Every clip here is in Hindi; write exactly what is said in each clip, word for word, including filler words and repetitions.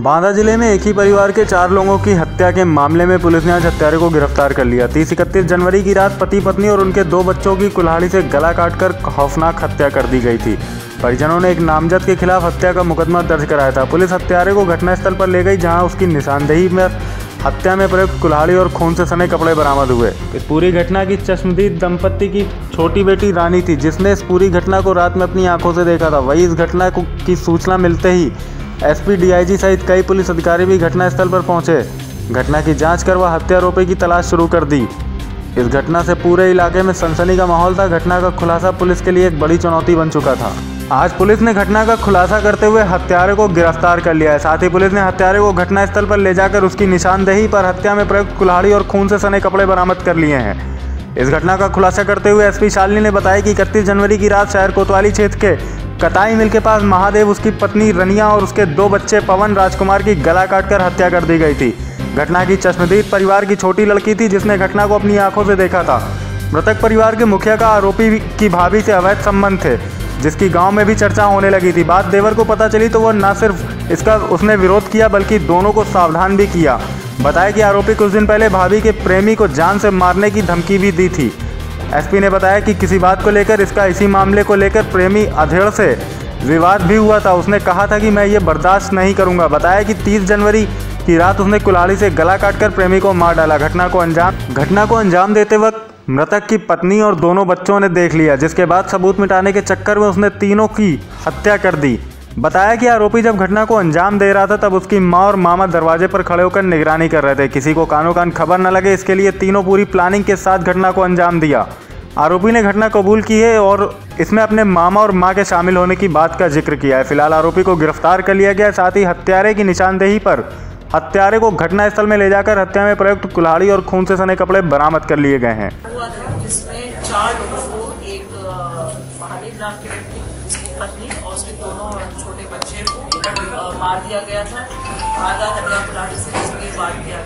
बांदा जिले में एक ही परिवार के चार लोगों की हत्या के मामले में पुलिस ने आज हत्यारे को गिरफ्तार कर लिया। तीस इकतीस जनवरी की रात पति पत्नी और उनके दो बच्चों की कुल्हाड़ी से गला काटकर खौफनाक हत्या कर दी गई थी। परिजनों ने एक नामजद के खिलाफ हत्या का मुकदमा दर्ज कराया था। पुलिस हत्यारे को घटनास्थल पर ले गई, जहां उसकी निशानदेही में हत्या में प्रयुक्त कुल्हाड़ी और खून से सने कपड़े बरामद हुए। इस पूरी घटना की चश्मदीद दंपत्ति की छोटी बेटी रानी थी, जिसने इस पूरी घटना को रात में अपनी आंखों से देखा था। वही इस घटना की सूचना मिलते ही एसपी, डीआईजी सहित कई पुलिस अधिकारी भी घटनास्थल पर पहुंचे। घटना की जांच कर वह हत्यारोपी की तलाश शुरू कर दी। इस घटना से पूरे इलाके में सनसनी का माहौल था। घटना का खुलासा पुलिस के लिए एक बड़ी चुनौती बन चुका था। आज पुलिस ने घटना का खुलासा करते हुए हत्यारे को गिरफ्तार कर लिया है। साथ ही पुलिस ने हत्यारे को घटनास्थल पर ले जाकर उसकी निशानदेही पर हत्या में प्रयुक्त कुल्हाड़ी और खून से सने कपड़े बरामद कर लिए हैं। इस घटना का खुलासा करते हुए एसपी शालिनी ने बताया कि इकतीस जनवरी की रात शहर कोतवाली क्षेत्र के कटाई मिल के पास महादेव, उसकी पत्नी रनिया और उसके दो बच्चे पवन राजकुमार की गला काटकर हत्या कर दी गई थी। घटना की चश्मदीद परिवार की छोटी लड़की थी, जिसने घटना को अपनी आंखों से देखा था। मृतक परिवार के मुखिया का आरोपी की भाभी से अवैध संबंध थे, जिसकी गांव में भी चर्चा होने लगी थी। बात देवर को पता चली तो वह न सिर्फ इसका उसने विरोध किया, बल्कि दोनों को सावधान भी किया। बताया कि आरोपी कुछ दिन पहले भाभी के प्रेमी को जान से मारने की धमकी भी दी थी। एसपी ने बताया कि किसी बात को लेकर इसका इसी मामले को लेकर प्रेमी अधेड़ से विवाद भी हुआ था। उसने कहा था कि मैं ये बर्दाश्त नहीं करूंगा। बताया कि तीस जनवरी की रात उसने कुल्हाड़ी से गला काटकर प्रेमी को मार डाला। घटना को अंजाम घटना को अंजाम देते वक्त मृतक की पत्नी और दोनों बच्चों ने देख लिया, जिसके बाद सबूत मिटाने के चक्कर में उसने तीनों की हत्या कर दी। बताया कि आरोपी जब घटना को अंजाम दे रहा था, तब उसकी मां और मामा दरवाजे पर खड़े होकर निगरानी कर रहे थे। किसी को कानों कान खबर न लगे, इसके लिए तीनों पूरी प्लानिंग के साथ घटना को अंजाम दिया। आरोपी ने घटना कबूल की है और इसमें अपने मामा और मां के शामिल होने की बात का जिक्र किया है। फिलहाल आरोपी को गिरफ्तार कर लिया गया। साथ ही हत्यारे की निशानदेही पर हत्यारे को घटनास्थल में ले जाकर हत्या में प्रयुक्त कुल्हाड़ी और खून से सने कपड़े बरामद कर लिए गए हैं। जिसमें चार लोगों को, एक महादेव नाम की व्यक्ति, उसकी पत्नी और उसके दोनों छोटे बच्चे को मार दिया गया था। आधा हत्या कुल्हाड़ी से उसमें मार दिया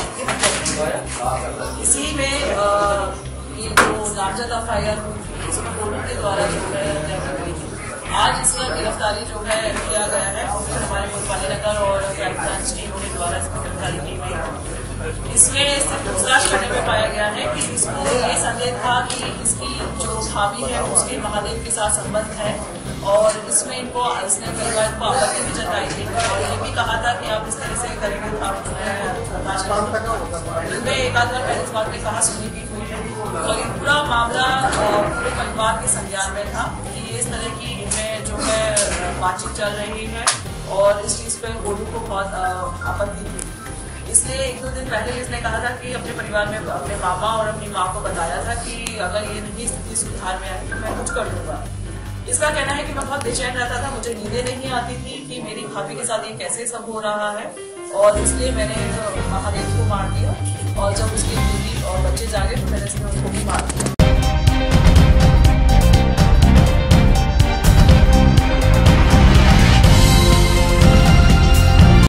गया। इसी में ये जो नामजद एफ आई आर हुई, इसमें कोर्ट के द्वारा जो है हत्या कर गई थी। आज इसका गिरफ्तारी जो है किया गया है, हमारे कोतवाली नगर और क्राइम ब्रांच टीम के द्वारा इसकी गिरफ्तारी की गई है। इसमें पूछताछ करने में पाया गया है कि इसको ये संदेह था कि इसकी जो भाभी है उसके महादेव के साथ संबंध है, और इसमें इनको इसने परिवार को आपत्ति भी जताई थी और ये भी कहा था कि आप इस तरह से करेंगे तो आप जो है इनमें एक आध बार पहले इस बात की कहा सुनी भी हुई है। और ये पूरा मामला पूरे परिवार के संज्ञान में था कि इस तरह की इनमें जो है बातचीत चल रही है और इस चीज पर गोलू को बहुत आपत्ति थी। इसलिए एक दो दिन पहले इसने कहा था कि अपने परिवार में अपने मामा और अपनी माँ को बताया था कि अगर ये नहीं स्थिति सुधार में आई तो मैं कुछ कर दूंगा। इसका कहना है कि मैं बहुत बेचैन रहता था, मुझे नींदें नहीं आती थी कि मेरी भाभी के साथ ये कैसे सब हो रहा है, और इसलिए मैंने महादेव को मार दिया। और जब उसकी बीवी और बच्चे जागे तो मैंने उसको भी मार दिया।